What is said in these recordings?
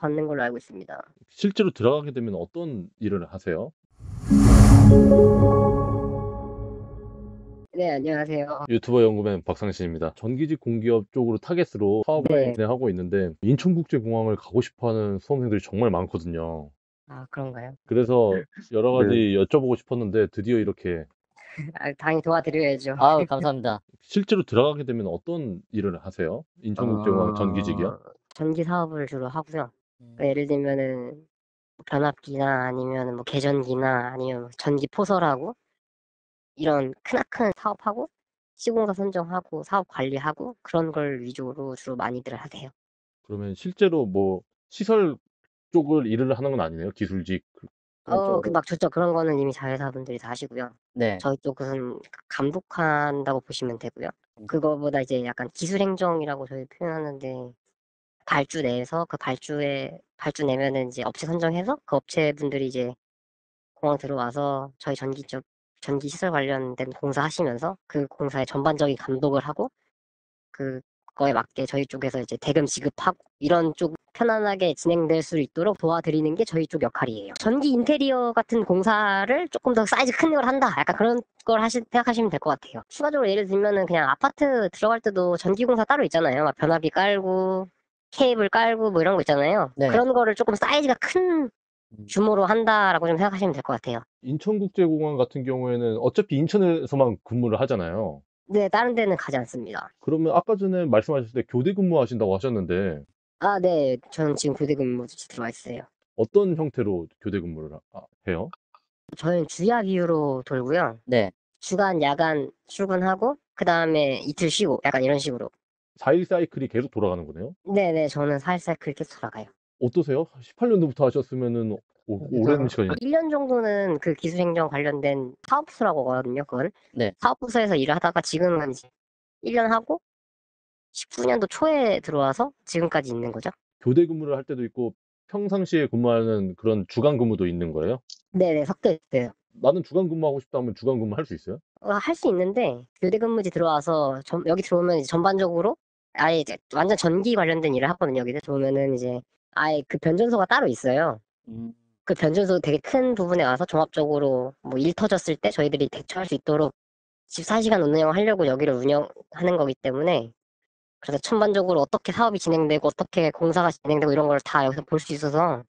받는 걸로 알고 있습니다. 실제로 들어가게 되면 어떤 일을 하세요? 네, 안녕하세요. 유튜버 연구맨 박상신입니다. 전기직 공기업 쪽으로 타겟으로 사업을 네. 진행하고 있는데 인천국제공항을 가고 싶어하는 수험생들이 정말 많거든요. 아, 그런가요? 그래서 여러 가지 네. 여쭤보고 싶었는데 드디어 이렇게 아, 당연히 도와드려야죠. 아유, 감사합니다. 실제로 들어가게 되면 어떤 일을 하세요? 인천국제공항 전기직이요? 전기 사업을 주로 하고요. 음. 예를 들면은 뭐 변압기나 아니면 뭐 계전기나 아니면 전기 포설하고 이런 크나큰 사업하고 시공사 선정하고 사업 관리하고 그런 걸 위주로 주로 많이들 하세요. 그러면 실제로 뭐 시설 쪽을 일을 하는 건 아니네요. 기술직 그런 쪽으로. 막 좋죠. 그런 거는 이미 자회사분들이 다 하시고요. 네. 저희 쪽은 감독한다고 보시면 되고요. 그거보다 이제 약간 기술행정이라고 저희 표현하는데 발주 내에서 그 발주 내면은 이제 업체 선정해서 그 업체분들이 이제 공항 들어와서 저희 전기 시설 관련된 공사 하시면서 그 공사의 전반적인 감독을 하고 그거에 맞게 저희 쪽에서 이제 대금 지급하고 이런 쪽 편안하게 진행될 수 있도록 도와드리는 게 저희 쪽 역할이에요. 전기 인테리어 같은 공사를 조금 더 사이즈 큰 걸 한다. 약간 그런 걸 생각하시면 될 것 같아요. 추가적으로 예를 들면은 그냥 아파트 들어갈 때도 전기 공사 따로 있잖아요. 막 변압기 깔고 케이블 깔고 뭐 이런 거 있잖아요. 네. 그런 거를 조금 사이즈가 큰 음. 규모로 한다라고 좀 생각하시면 될 것 같아요. 인천국제공항 같은 경우에는 어차피 인천에서만 근무를 하잖아요. 네, 다른 데는 가지 않습니다. 그러면 아까 전에 말씀하셨을 때 교대 근무하신다고 하셨는데 아, 네. 저는 지금 교대 근무 들어와 있어요. 어떤 형태로 교대 근무를 해요? 저희는 주야 비유로 돌고요. 네. 주간, 야간 출근하고 그다음에 이틀 쉬고 약간 이런 식으로. 4일 사이클이 계속 돌아가는 거네요? 네네. 저는 살살 그렇게 돌아가요. 어떠세요? 18년도부터 하셨으면은 오랜 시간이 1년 정도는 그 기술행정 관련된 사업부서라고 하거든요. 그건. 네. 사업부서에서 일을 하다가 지금은 이제 1년 하고 19년도 초에 들어와서 지금까지 있는 거죠. 교대 근무를 할 때도 있고 평상시에 근무하는 그런 주간 근무도 있는 거예요? 네네. 섞여 있어요. 나는 주간 근무하고 싶다 하면 주간 근무할 수 있어요? 할 수 있는데 교대 근무지 들어와서 여기 들어오면 이제 전반적으로 아예 이제 완전 전기 관련된 일을 하거든요. 여기 들어오면은 이제 아예 그 변전소가 따로 있어요. 음. 그 변전소 되게 큰 부분에 와서 종합적으로 뭐 일 터졌을 때 저희들이 대처할 수 있도록 24시간 운영하려고 여기를 운영하는 거기 때문에 그래서 전반적으로 어떻게 사업이 진행되고 어떻게 공사가 진행되고 이런 걸 다 여기서 볼 수 있어서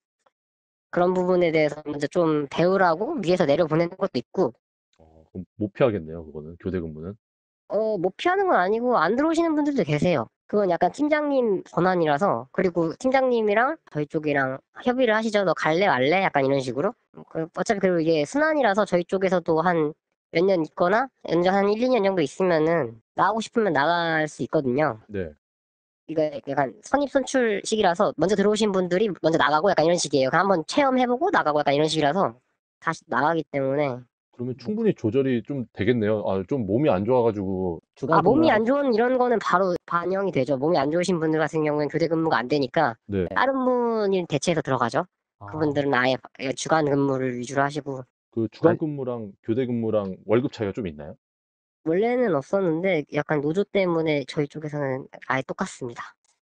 그런 부분에 대해서 먼저 좀 배우라고 위에서 내려보내는 것도 있고 그럼 못 피하겠네요, 그거는 교대 근무는. 못 피하는 건 아니고 안 들어오시는 분들도 계세요. 그건 약간 팀장님 권한이라서 그리고 팀장님이랑 저희 쪽이랑 협의를 하시죠. 너 갈래 말래? 약간 이런 식으로. 어차피 그리고 이게 순환이라서 저희 쪽에서도 한 몇 년 있거나 연장 한 1, 2년 정도 있으면은 나가고 싶으면 나갈 수 있거든요. 네. 이거 약간 선입선출 식이라서 먼저 들어오신 분들이 먼저 나가고 약간 이런 식이에요. 그냥 한번 체험해보고 나가고 약간 이런 식이라서 다시 나가기 때문에 그러면 충분히 조절이 좀 되겠네요. 좀 몸이 안 좋아 가지고 주간 몸이 근무를 안 좋은 이런 거는 바로 반영이 되죠. 몸이 안 좋으신 분들 같은 경우에는 교대 근무가 안 되니까 네. 다른 분이 대체해서 들어가죠. 아. 그분들은 아예 주간 근무를 위주로 하시고 그 주간 근무랑 교대 근무랑 월급 차이가 좀 있나요? 원래는 없었는데 약간 노조 때문에 저희 쪽에서는 아예 똑같습니다.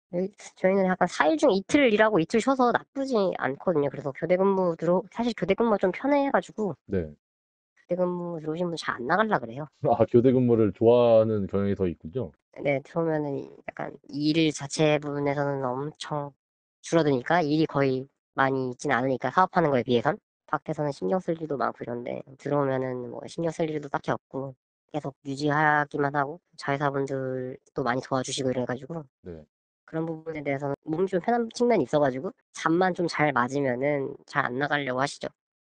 저희는 약간 4일 중 이틀 일하고 이틀 쉬어서 나쁘지 않거든요. 그래서 사실 교대 근무가 좀 편해가지고 네. 교대 근무 들어오신 분 잘 안 나가려 그래요. 교대 근무를 좋아하는 경향이 더 있군요. 네, 들어오면은 약간 일 자체 부분에서는 엄청 줄어드니까 일이 거의 많이 있진 않으니까 사업하는 거에 비해선 밖에서는 신경 쓸 일도 많고 이런데 들어오면은 뭐 신경 쓸 일도 딱히 없고 계속 유지하기만 하고 자회사분들도 많이 도와주시고 이래가지고 네. 그런 부분에 대해서는 몸이 좀 편한 측면이 있어가지고 잠만 좀 잘 맞으면은 잘 안 나가려고 하시죠.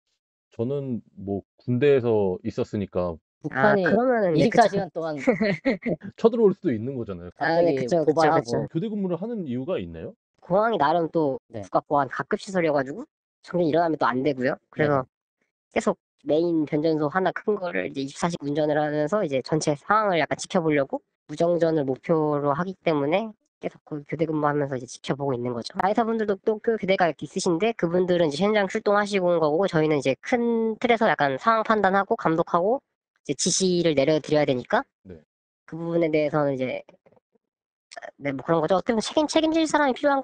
저는 뭐 군대에서 있었으니까 북한이 그러면은 네, 그쵸. 24시간 동안 쳐들어올 수도 있는 거잖아요. 네, 갑자기 그쵸, 그쵸, 고발하고. 그쵸. 교대 근무를 하는 이유가 있나요? 공항이 나름 또 네. 국가보안 각급 시설이어가지고 정말 일어나면 또 안 되고요. 그래서 네. 계속 메인 변전소 하나 큰 거를 이제 24시간 운전을 하면서 이제 전체 상황을 약간 지켜보려고 무정전을 목표로 하기 때문에 계속 그 교대 근무하면서 이제 지켜보고 있는 거죠. 아이사분들도 또 그 교대가 이렇게 있으신데 그분들은 이제 현장 출동하시고 온 거고 저희는 이제 큰 틀에서 약간 상황 판단하고 감독하고 이제 지시를 내려드려야 되니까 네. 그 부분에 대해서는 이제 네, 뭐 그런 거죠. 어떻게 보면 책임질 사람이 필요한 거죠.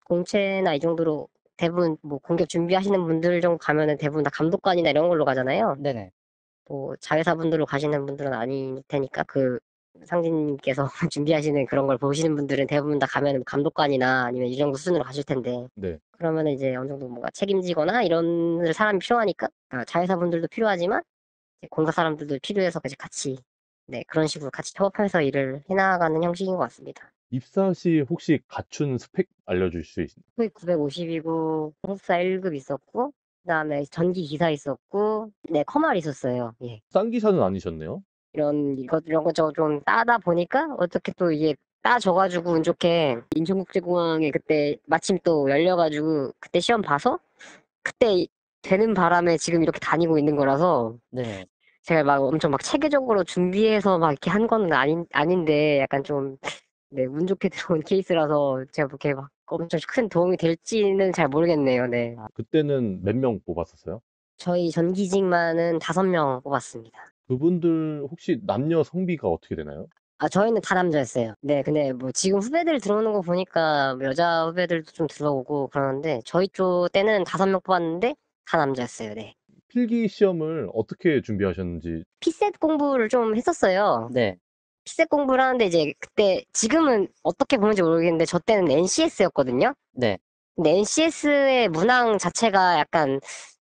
공채나 이 정도로 대부분 뭐 공격 준비하시는 분들 정도 가면은 대부분 다 감독관이나 이런 걸로 가잖아요. 네네. 뭐 자회사분들로 가시는 분들은 아닐 테니까 그 상진님께서 준비하시는 그런 걸 보시는 분들은 대부분 다 가면은 감독관이나 아니면 이 정도 수준으로 가실 텐데 네. 그러면은 이제 어느 정도 뭔가 책임지거나 이런 사람이 필요하니까 자회사분들도 필요하지만 이제 공사 사람들도 필요해서 이제 같이 네 그런 식으로 같이 협업해서 일을 해나가는 형식인 것 같습니다. 입사 시 혹시 갖춘 스펙 알려줄 수 있나요? 토익 950이고 공사 1급 있었고 그다음에 전기 기사 있었고 네 커말 있었어요. 예. 싼 기사는 아니셨네요. 이런 거 저거 좀 따다 보니까 어떻게 또 이게 따져가지고 운 좋게 인천국제공항에 그때 마침 또 열려가지고 그때 시험 봐서 그때 되는 바람에 지금 이렇게 다니고 있는 거라서 네네. 제가 막 엄청 막 체계적으로 준비해서 막 이렇게 한 건 아닌데 약간 좀 네, 운 좋게 들어온 케이스라서 제가 그렇게 막 엄청 큰 도움이 될지는 잘 모르겠네요. 네. 그때는 몇 명 뽑았었어요? 저희 전기직만은 5명 뽑았습니다. 그분들 혹시 남녀 성비가 어떻게 되나요? 저희는 다 남자였어요. 네, 근데 뭐 지금 후배들 들어오는 거 보니까 뭐 여자 후배들도 좀 들어오고 그러는데 저희 쪽 때는 5명 뽑았는데 다 남자였어요. 네. 필기 시험을 어떻게 준비하셨는지. 피셋 공부를 좀 했었어요. 네. 피셋 공부를 하는데 이제 그때 지금은 어떻게 보는지 모르겠는데 저 때는 NCS였거든요. 네. 근데 NCS의 문항 자체가 약간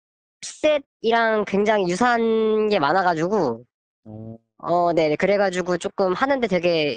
피셋이랑 굉장히 유사한 게 많아가지고 음. 네. 그래가지고 조금 하는데 되게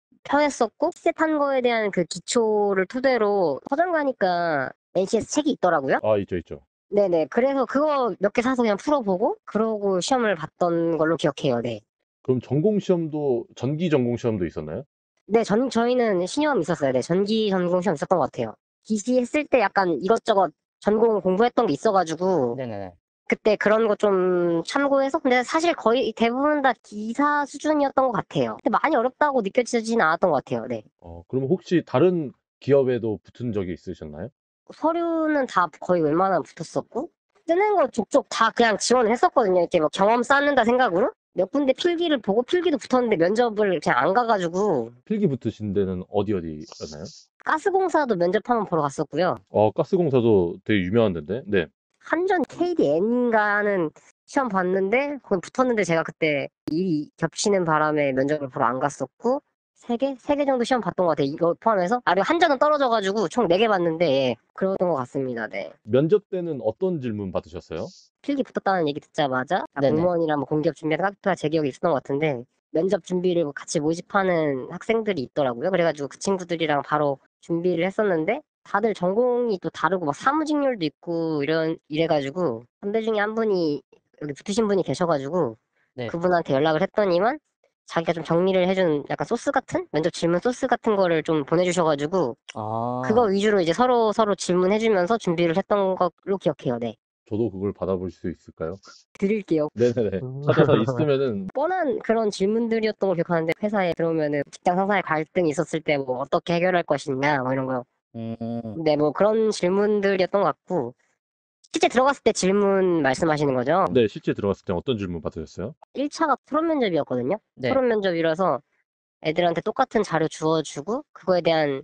편했었고, 셋한 거에 대한 그 기초를 토대로 서점 가니까 NCS 책이 있더라고요. 아, 있죠, 있죠. 네네. 그래서 그거 몇 개 사서 그냥 풀어보고, 그러고 시험을 봤던 걸로 기억해요. 네. 그럼 전공 시험도 전기 전공 시험도 있었나요? 네, 저희는 신유험 있었어요. 네, 전기 전공 시험 있었던 것 같아요. 기시했을 때 약간 이것저것 전공 공부했던 게 있어가지고, 네네네. 그때 그런 거 좀 참고해서 근데 사실 거의 대부분 다 기사 수준이었던 것 같아요. 근데 많이 어렵다고 느껴지진 않았던 것 같아요. 네. 그럼 혹시 다른 기업에도 붙은 적이 있으셨나요? 서류는 다 거의 웬만하면 붙었었고 뜨는 거 족족 다 그냥 지원을 했었거든요. 이렇게 뭐 경험 쌓는다 생각으로 몇 군데 필기를 보고 필기도 붙었는데 면접을 그냥 안 가가지고 필기 붙으신 데는 어디였나요? 가스공사도 면접 한번 보러 갔었고요. 가스공사도 되게 유명한 데인데. 네. 한전 KDN인가 하는 시험 봤는데 거기 붙었는데 제가 그때 일이 겹치는 바람에 면접을 보러 안 갔었고 세 개 정도 시험 봤던 것 같아요. 이거 포함해서 그리고 한전은 떨어져가지고 총 4개 봤는데 예, 그러던 것 같습니다. 네. 면접 때는 어떤 질문 받으셨어요? 필기 붙었다는 얘기 듣자마자 네네. 공무원이랑 뭐 공기업 준비하는 학교가 제 기억에 있었던 것 같은데 면접 준비를 뭐 같이 모집하는 학생들이 있더라고요. 그래가지고 그 친구들이랑 바로 준비를 했었는데 다들 전공이 또 다르고 막 사무직률도 있고 이래가지고 선배 중에 한 분이 여기 붙으신 분이 계셔가지고 네. 그분한테 연락을 했더니만 자기가 좀 정리를 해준 약간 소스 같은 면접 질문 소스 같은 거를 좀 보내주셔가지고 그거 아. 위주로 이제 서로 질문해주면서 준비를 했던 걸로 기억해요. 네. 저도 그걸 받아볼 수 있을까요? 드릴게요. 네네네. 찾아서 있으면은. 뻔한 그런 질문들이었던 걸 기억하는데 회사에 들어오면은 직장 상사의 갈등이 있었을 때 뭐 어떻게 해결할 것이냐 뭐 이런 거. 음. 네, 뭐 그런 질문들이었던 것 같고 실제 들어갔을 때 질문 말씀하시는 거죠? 네, 실제 들어갔을 때 어떤 질문 받으셨어요? 1차가 토론 면접이었거든요. 네. 토론 면접이라서 애들한테 똑같은 자료 주어주고 그거에 대한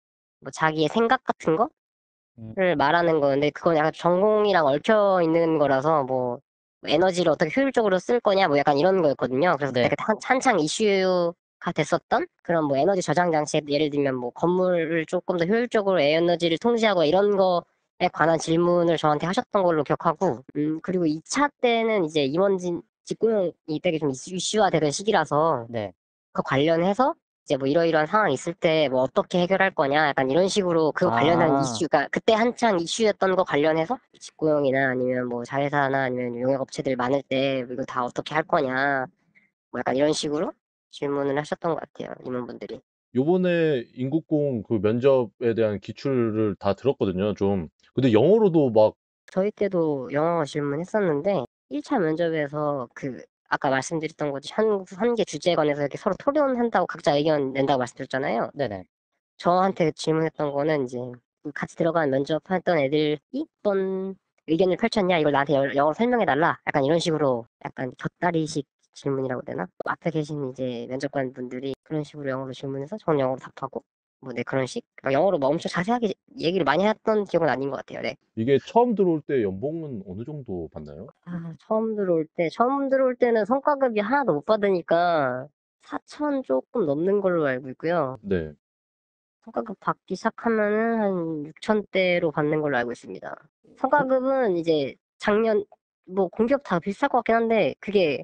뭐 자기의 생각 같은 음. 거를 말하는 거였는데 그건 약간 전공이랑 얽혀 있는 거라서 뭐 에너지를 어떻게 효율적으로 쓸 거냐 뭐 약간 이런 거였거든요. 그래서 네. 그때 한창 이슈가 됐었던 그런 뭐 에너지 저장 장치 예를 들면 뭐 건물을 조금 더 효율적으로 에너지를 통제하고 이런 거에 관한 질문을 저한테 하셨던 걸로 기억하고 그리고 2차 때는 이제 임원진 직고용이 되게 좀 이슈화 되던 시기라서 네. 그 관련해서 이제 뭐 이러이러한 상황이 있을 때 뭐 어떻게 해결할 거냐 약간 이런 식으로 그거 관련한 아. 이슈가 그때 한창 이슈였던 거 관련해서 직고용이나 아니면 뭐 자회사나 아니면 용역업체들 많을 때 이거 다 어떻게 할 거냐 뭐 약간 이런 식으로 질문을 하셨던 것 같아요 임원분들이. 요번에 인국공 그 면접에 대한 기출을 다 들었거든요, 좀. 근데 영어로도 막. 저희 때도 영어 질문했었는데 1차 면접에서 그 아까 말씀드렸던 거지 한 개 주제에 관해서 이렇게 서로 토론한다고 각자 의견 낸다고 말씀드렸잖아요. 네네. 저한테 질문했던 거는 이제 그 같이 들어간 면접했던 애들이 어떤 의견을 펼쳤냐 이걸 나한테 영어로 설명해 달라 약간 이런 식으로 약간 곁다리식 질문이라고 해야 되나 앞에 계신 이제 면접관 분들이 그런 식으로 영어로 질문해서 저는 영어로 답하고 뭐, 네, 그런 식? 그러니까 영어로 뭐 엄청 자세하게 얘기를 많이 했던 기억은 아닌 것 같아요. 네. 이게 처음 들어올 때 연봉은 어느 정도 받나요? 처음 들어올 때는 성과급이 하나도 못 받으니까 4천 조금 넘는 걸로 알고 있고요. 네. 성과급 받기 시작하면은 한 6천대로 받는 걸로 알고 있습니다. 성과급은 이제 작년, 뭐 공기업 다 비슷할 것 같긴 한데, 그게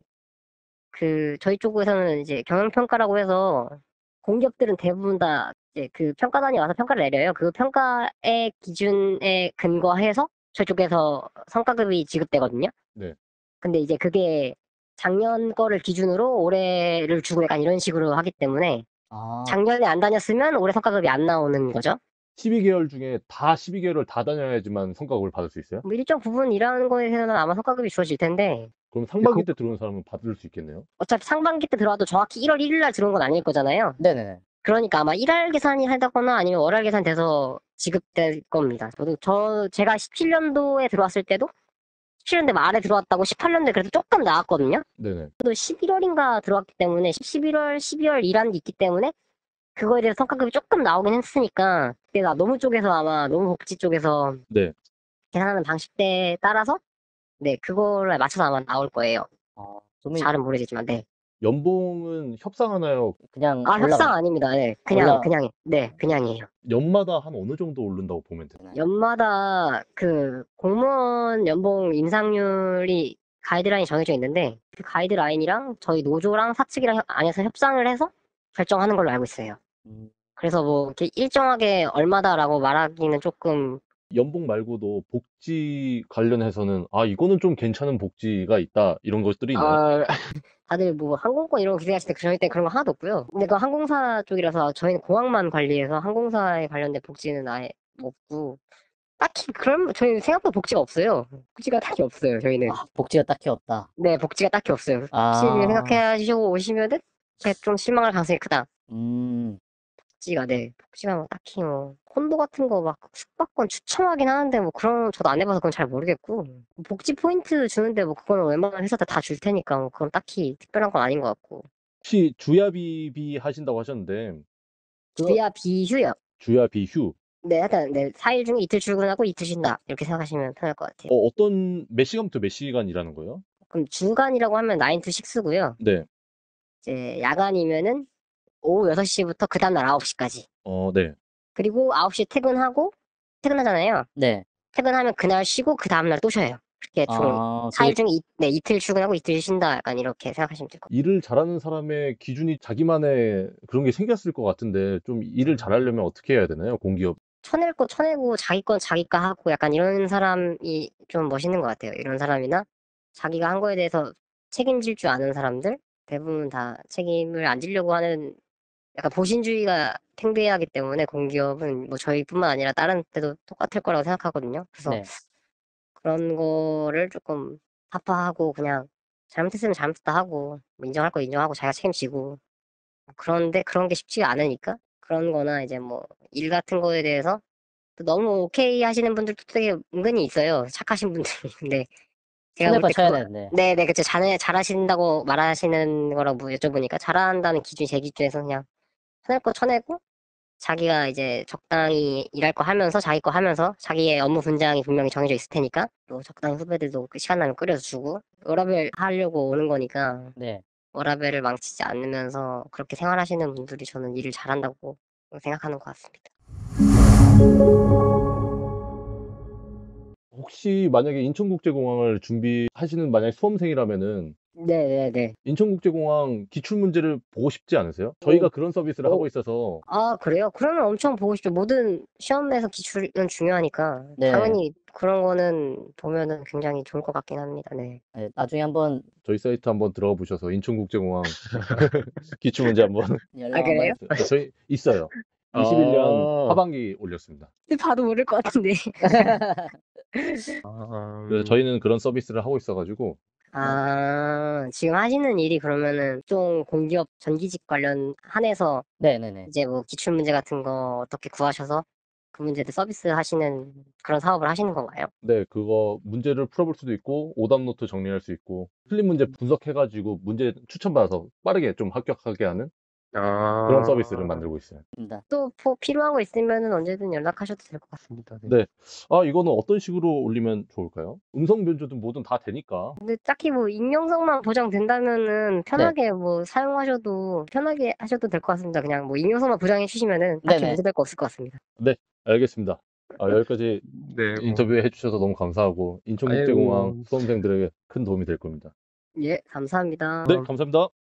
저희 쪽에서는 이제 경영평가라고 해서 공기업들은 대부분 다 이제 그 평가단이 와서 평가를 내려요. 그 평가의 기준에 근거해서 저희 쪽에서 성과급이 지급되거든요. 네. 근데 이제 그게 작년 거를 기준으로 올해를 주고 약간 이런 식으로 하기 때문에 아, 작년에 안 다녔으면 올해 성과급이 안 나오는 거죠. 12개월 중에 다 12개월을 다 다녀야지만 성과급을 받을 수 있어요? 뭐 일정 부분 일하는 거에 대해서는 아마 성과급이 주어질 텐데 그럼 근데 상반기 때 들어온 사람은 받을 수 있겠네요? 어차피 상반기 때 들어와도 정확히 1월 1일 날 들어온 건 아닐 거잖아요. 네네네. 그러니까 아마 1할 계산이 하다거나 아니면 월할 계산 돼서 지급될 겁니다. 제가 17년도에 들어왔을 때도 17년대 말에 들어왔다고 18년도에 그래도 조금 나왔거든요. 네네. 저도 11월인가 들어왔기 때문에 11월, 12월 일한 게 있기 때문에 그거에 대해서 성과급이 조금 나오긴 했으니까 그때 나 노무 쪽에서 아마 노무복지 쪽에서 네. 계산하는 방식대에 따라서 네 그거를 맞춰서 아마 나올 거예요. 그러면 잘은 모르겠지만 네. 연봉은 협상하나요? 그냥 아 협상 올라가. 아닙니다. 네 올라. 네 그냥이에요. 연마다 한 어느 정도 오른다고 보면 돼요? 연마다 그 공무원 연봉 인상률이 가이드라인이 정해져 있는데 그 가이드라인이랑 저희 노조랑 사측이랑 안에서 협상을 해서 결정하는 걸로 알고 있어요. 음, 그래서 뭐 이렇게 일정하게 얼마다라고 말하기는 조금 연봉 말고도 복지 관련해서는 아, 이거는 좀 괜찮은 복지가 있다. 이런 것들이 있나요? 다들 뭐 항공권 이런 거 기대하실 때 저희 때 그런 거 하나도 없고요. 근데 그 항공사 쪽이라서 저희는 공항만 관리해서 항공사에 관련된 복지는 아예 없고 딱히 그런 저희 생각보다 복지가 없어요. 복지가 딱히 없어요. 저희는. 복지가 딱히 없다. 네, 복지가 딱히 없어요. 혹시 아, 생각하시고 오시면은 그게 좀 실망할 가능성이 크다. 음, 복지가 뭐 딱히 뭐 콘도 같은 거 막 숙박권 추첨하긴 하는데 뭐 그런 저도 안 해봐서 그건 잘 모르겠고 복지 포인트 주는데 뭐 그거는 웬만한 회사들 다 줄 테니까 뭐 그건 딱히 특별한 건 아닌 것 같고 혹시 주야비비 하신다고 하셨는데 그거, 주야 비휴요. 주야비 휴 네, 하여튼 네, 4일 중에 이틀 출근하고 이틀 쉰다 이렇게 생각하시면 편할 것 같아요. 어떤 몇 시간부터 몇 시간 일하는 거예요? 그럼 주간이라고 하면 9 to 6고요. 네. 이제 야간이면은 오후 6시부터 그 다음날 9시까지. 네. 그리고 9시 퇴근하잖아요. 네. 퇴근하면 그날 쉬고 그 다음날 또 쉬어요. 그렇게 총 그게, 4일 중에 네, 이틀 출근하고 이틀 쉰다. 약간 이렇게 생각하시면 될 것 같아요. 일을 잘하는 사람의 기준이 자기만의 그런 게 생겼을 것 같은데 좀 일을 잘하려면 어떻게 해야 되나요? 공기업. 쳐낼 거 쳐내고 자기 건 자기가 하고 약간 이런 사람이 좀 멋있는 것 같아요. 이런 사람이나 자기가 한 거에 대해서 책임질 줄 아는 사람들 대부분 다 책임을 안 지려고 하는 약간 보신주의가 팽배하기 때문에 공기업은 뭐 저희뿐만 아니라 다른 데도 똑같을 거라고 생각하거든요. 그래서 네. 그런 거를 조금 타파하고 그냥 잘못했으면 잘못했다 하고 뭐 인정할 거 인정하고 자기가 책임지고 그런데 그런 게 쉽지가 않으니까 그런 거나 이제 뭐 일 같은 거에 대해서 또 너무 오케이 하시는 분들도 되게 은근히 있어요. 착하신 분들이. 근데 제가 볼 손해봐 때 쳐야 그거 되는데. 네네 그쵸 잘하신다고 말하시는 거라고 뭐 여쭤보니까 잘한다는 기준이 제 기준에서 그냥 쳐낼 거 쳐내고 자기가 이제 적당히 일할 거 하면서 자기 거 하면서 자기의 업무 분장이 분명히 정해져 있을 테니까 또 적당히 후배들도 그 시간 나면 끓여서 주고 워라밸 하려고 오는 거니까 네. 워라밸을 망치지 않으면서 그렇게 생활하시는 분들이 저는 일을 잘한다고 생각하는 것 같습니다. 혹시 만약에 인천국제공항을 준비하시는 만약 수험생이라면은 네네네. 인천국제공항 기출 문제를 보고 싶지 않으세요? 오, 저희가 그런 서비스를 하고 있어서 아, 그래요? 그러면 엄청 보고 싶죠. 모든 시험에서 기출은 중요하니까 네. 당연히 그런 거는 보면은 굉장히 좋을 것 같긴 합니다. 네. 네, 나중에 한번 저희 사이트 한번 들어가 보셔서 인천국제공항 기출 문제 한번 아, 연락 한번. 그래요? 저희 있어요. 21년 어, 하반기 올렸습니다. 봐도 모를 것 같은데. 그래서 저희는 그런 서비스를 하고 있어가지고 아, 지금 하시는 일이 그러면은 좀 공기업 전기직 관련 한해서 네네네. 이제 뭐 기출 문제 같은 거 어떻게 구하셔서 그 문제들 서비스 하시는 그런 사업을 하시는 건가요? 네, 그거 문제를 풀어볼 수도 있고 오답 노트 정리할 수 있고 틀린 문제 분석해가지고 문제 추천받아서 빠르게 좀 합격하게 하는 그런 서비스를 만들고 있어요. 입니다. 또 필요한 거 있으면은 언제든 연락하셔도 될 것 같습니다. 네. 네. 아, 이거는 어떤 식으로 올리면 좋을까요? 음성 변조든 뭐든 다 되니까. 근데 딱히 뭐 익명성만 보장된다면은 편하게 뭐 사용하셔도 편하게 하셔도 될 것 같습니다. 그냥 뭐 익명성만 보장해 주시면은 딱히 네네. 문제될 거 없을 것 같습니다. 네, 알겠습니다. 여기까지 네, 뭐. 인터뷰해 주셔서 너무 감사하고 인천국제공항 아이고. 수험생들에게 큰 도움이 될 겁니다. 예, 감사합니다. 네, 감사합니다.